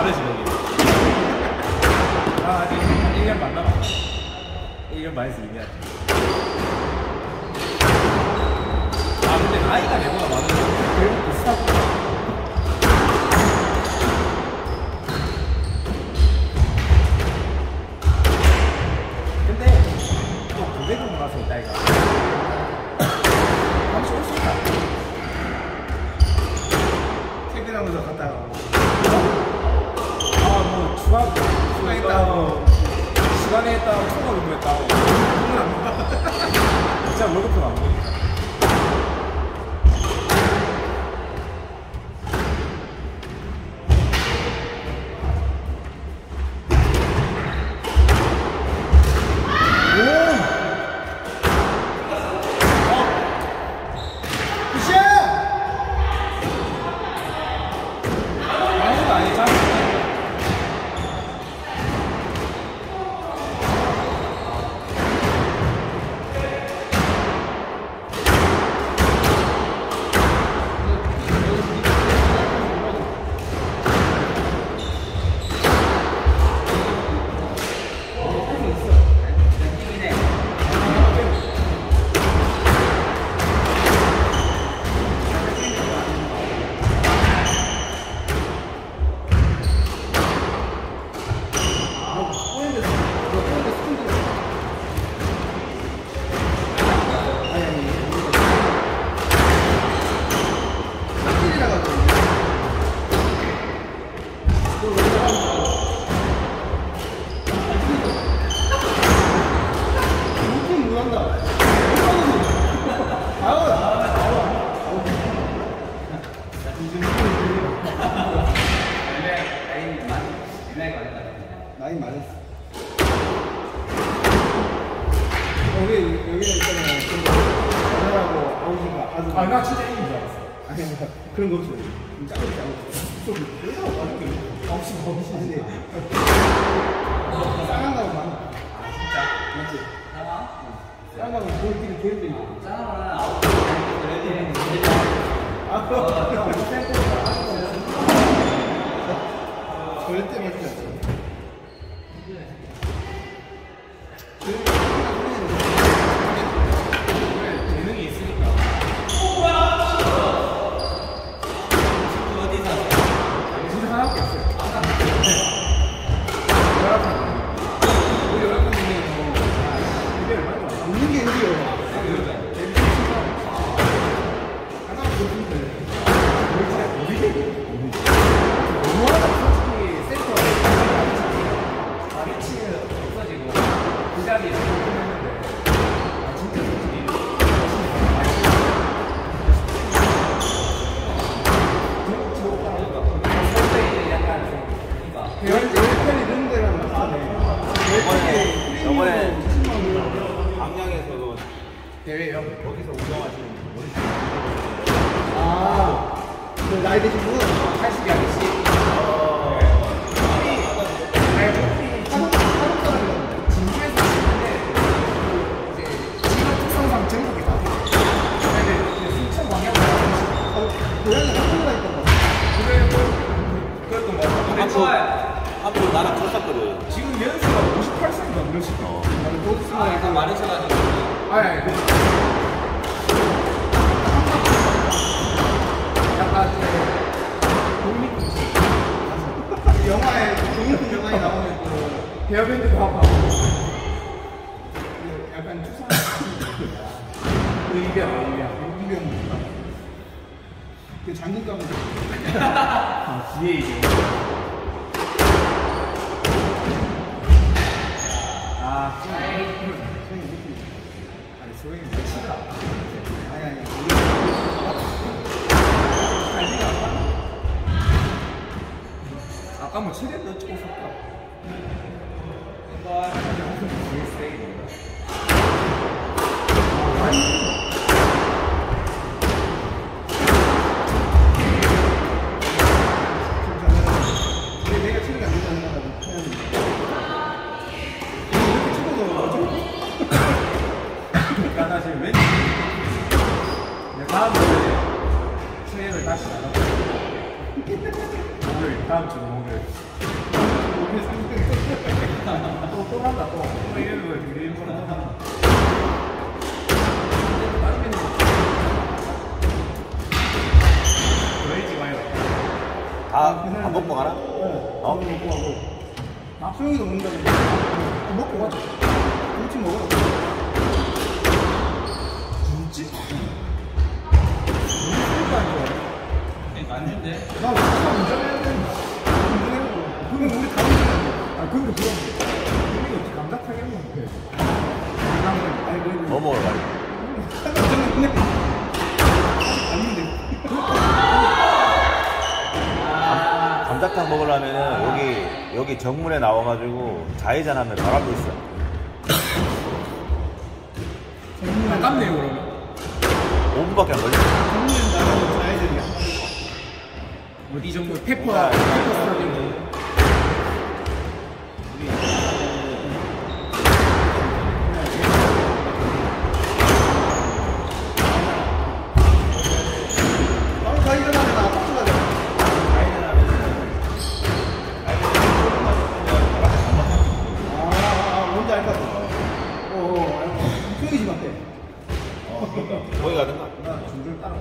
다르지 여기. 아 아직 1년 반 남았어. 1년 반에서 2년. 아 근데 나이가 내보다 많으면 결국 비슷하고. 외국 가서 있다 이거. 잠시 올 수 있다. 퇴근하면서 갔다 가고. 뭐 주간 있다고. 시간에 있다고 통화 근무했다고. 통화 안 받아. 진짜 월급도 안 보니까. 나이 많았어. 여기는 있잖아요. 전화하고 아버지가 아주. 아, 나 진짜 이긴 줄 알았어. 아니, 그런 거 없어요. 짜고 좀 왜라고 하는 없이. 근데 쌍한 가고 많아. 아 진짜? 맞지? 쌍한 가고 볼띠를 계속 있고. 짱은 아홉 그래도 절대 맞지 않죠. 재능이 있으니까. 어디 사세요? 진짜 하나밖에 없어요. 열악한 중에 이게 얼마나 없는 게 있어요. 하나 더 준대. 너무하다. 솔직히 센터 위치는 없어지고 그 자리에 했는데 아 진짜 솔직히 열편이 되는 데랑 맞네. 저번에 광양에서도 대회요? 거기서 운영하시는 분 아, 그 나이 드신 분? 80이 아저씨 진주에서 치는데 이제 지역 특성상 전국이 다 순천 광양 고향에 학교가 있던 거. 그랬던 거 같아. 앞으로 나랑 쳤었거든. 지금 연수가 58세인가 그러시죠? 나는 복숭아 약간 많으셔가지고. 아니 약간 독립음식 영화에 독립 영화에 나오는 그 베어밴드도 하고 약간 추상 의병 그 장군감을 뒤에 이제 소영이 며칠이라 아니 아까 뭐 최대한 너 찍고 싶다 내가 치는 게 안 된다는 거라고 이렇게 찍어서 그러니까 나 지금 왠지 다음 주에 수행을 다시 나가고 목요일 다음 주 목요일 또 한다 또. 또 이런 거 되게 일본어 하나. 왜지 마요? 다 먹고 가나? 어? 먹고 가고. 수영이도 먹는다고. 먹고 가자. 김치 먹어. 진짜? 무슨 아니야? 안 준대. 나 운전해야 되는데. 운전해야 그럼 우리 다 운전해야 아 근데 그럼 우리가 어떻게 감자탕했는데? 아니, 그래도. 뭐 먹으러 가지? 아닌데. 감자탕 먹으려면은 여기 정문에 나와가지고 좌회전 하면 바로 앞에 있어. 가깝네요 그러면. 5분밖에 안 걸려. 정리는 나가고 좌회전이야. 어디 정도 페퍼 스타일로. 바로 좌회전하면 나 아파트 가자. 뭔지 알 것 같아. 수영이 집 앞에. 거기 가든가. 나 줄줄 따라.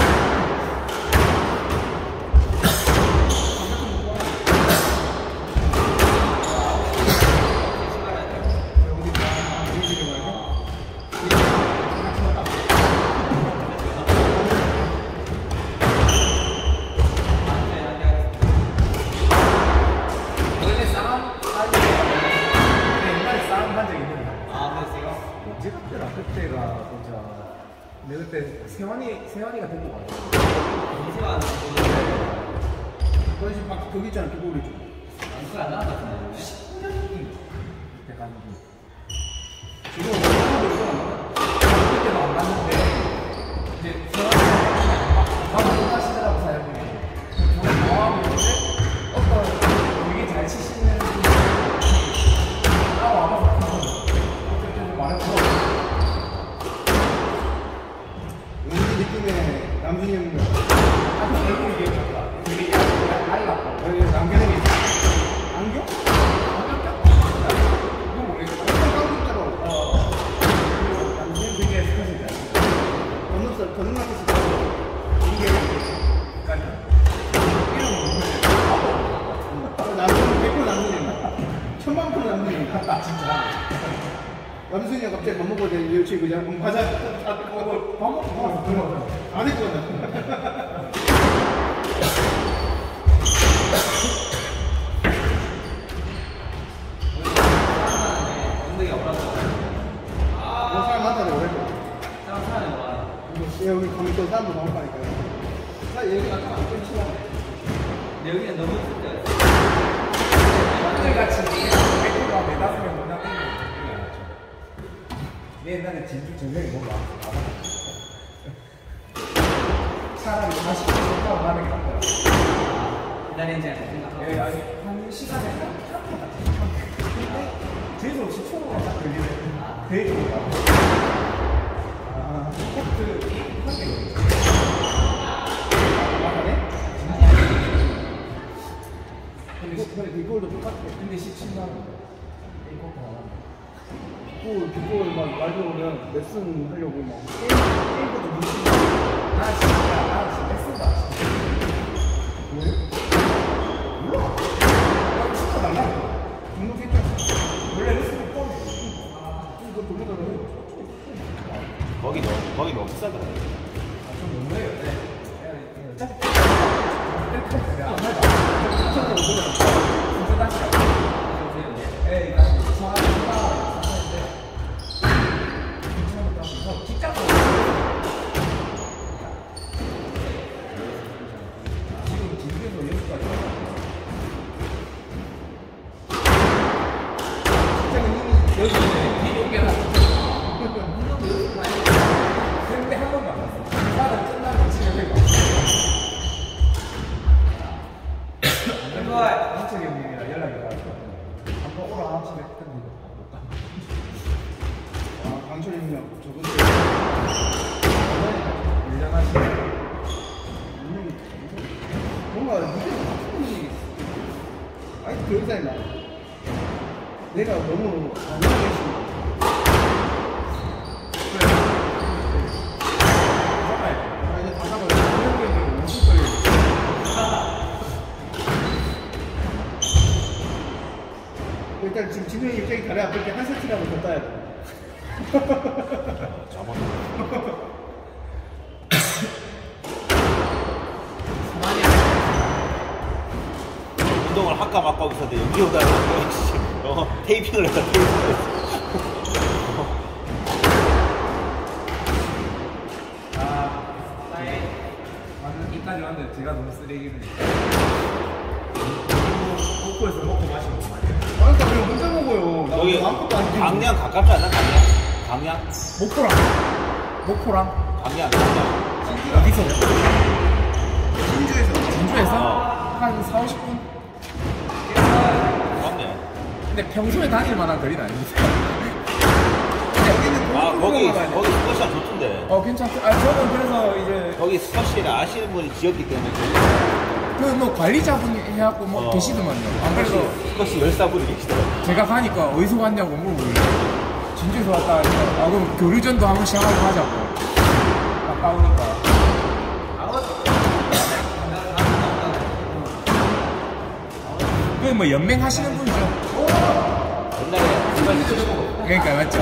원래 싸움 한 적이 있는데. 언제 그때라 그때가 진짜 내가 그때 세환이가 데리고 가요. 거기 집 밖에 거기 있잖아. 그거 우리 집. 그때 갔는데 지금 그때도 안 갔는데 이제 세환이가 막 못하시더라고 사장님이. 저는 나와보고 있는데 어떤 되게 잘 치시는 분이 나와봐서 그때 말을 들어. 왠지 느낌에 남준이 형님. 아까 얼굴이 기억났다. 되게 알랐다. 여기 남경이 안경? 그거 모르겠어. 안경 있더라고. 남친 되게 스컷이다. 건너서 건너서 이게 남준이 100% 남준이. 1000만% 남준이. 진짜. 남순이가 갑자기 밥 먹어야 돼. 여치 그냥 과자 밥 먹고 들어. 안 했고 간다. 엉덩이가 올라가. 사람 많다네 오래. 사람이 올라가. 여기 가면 또 사람도 나올 거니까. 나 여기가 좀안 끊치나. 근데 여기는 너무 춥다. 완전 같이 백호가 네다섯 명 만나 내 옛날에 진주 전쟁이 너무 많았어. 차라리 40분 타고 가는 게 낫더라. 기다리지 않고 생각하고. 예, 아니, 한 시간에 한 근데 재수 없이 초로가 딱 걸리네. 되게 좋다. 코트 한개 맞네? 근데 빅골도 똑같아. 근데 17만 원. 이 코트 하나. 빅골 막 말려오면 레슨 하려고 막 게임부터 무슨 나 진짜 쓴다. 뭐예요? 몰라. 나 진짜 달라. 등록 했잖아. 원래 레슨 뻔해. 이거 돌려달라고. 거기 너무 비싸더라. 좀 너무해요. 네. 어차피 안 살다. 진짜 다시 에이, 나 사는데 괜찮았다. 직장도 지금 진주에서 여기까지 직장은 이미 여기 있네. 뒤에 오게 나 근데 한 번도 안 갔어. 나는 끝나면 집에 갈 거야. 한철이 형님이랑 연락이 닿았거든. 한번 오라 하시면 했는데 못 가. 아, 강철이 형이랑 저번 주에 밀려나시네. 뭔가 이게 같은 분이 아니 그 회사에 나 내가 너무 안하게 했어. 아, 이제 다 사고 있는데 50걸려. 일단 지금 진우 형이 입장이 다리 아플 때 한 세트라도 더 따야 돼. 저번 운동을 할까 말까 하고 있었는데 여기 오다가 테이핑을 했다. 테이핑을 했어. 완전 이까지 왔는데 제가 너무 쓰레기를. 복부에서 먹고 마시고 많이. 그러니까 그냥 혼자 먹어요. 나 여기 아무것도 안 되고. 강양 가깝지 않나? 강양? 목포랑 강양. 어디서? 진주에서. 진주에서 한 4, 50분? 맞네. 근데 평소에 다닐 만한 거리는 아닙니다. 여기는 아, 거기 가야 돼. 스쿼시가 좋던데. 괜찮죠. 저는 그래서 이제 거기 스쿼시를 아시는 분이 지었기 때문에 그 뭐 관리자분이 해갖고 뭐 계시더만요. 안 그래도 스쿼시 열사분이 계시더라고요. 제가 가니까 어디서 왔냐고 물어보길래 진주에서 왔다 하니까 그럼 교류전도 한 번씩 하고 하자고. 가까우니까. 그 뭐 연맹하시는 분이죠. 옛날에 그러니까 맞죠.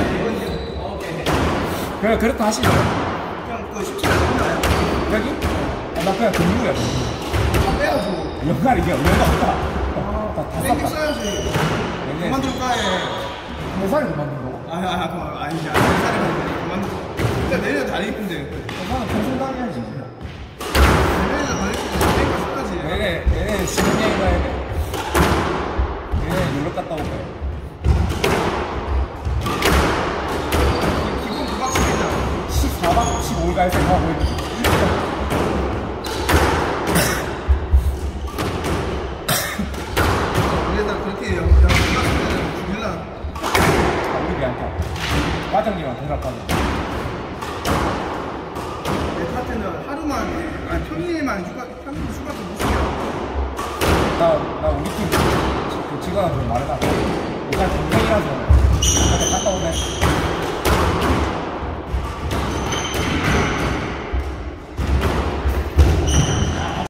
그래 그렇다 하시죠. 그냥 그 17년 됐나요? 여기? 나 그냥 근무야. 다 빼가지고. 연갈 이게 얼마나 없다. 다 땡겨 쌌다. 써야지. 그만둘까 해. 회사를 그만둔다고? 아니지. 회사를 그만두고. 일단 내년 다리 이쁜데. 회사는 평생 다녀야지. 내년 다리 이쁜데. 땡겨 써야지. 얘네 신혼여행 가야 돼. 얘네 유럽 갔다 올 거야. 기본 9박 10일이잖아. 14박 15일 갈 생각하고 있는데. 원래다 그렇게 연락하면 죽일라. 우리 미안타. 과장님한테 생각하는. 내 파트는 하루만, 아니 평일만 평일 휴가도 못 쓰게. 나 우리 팀 그 직원한테 말해놨어. 일단 동생이라서 한테 갔다 오네.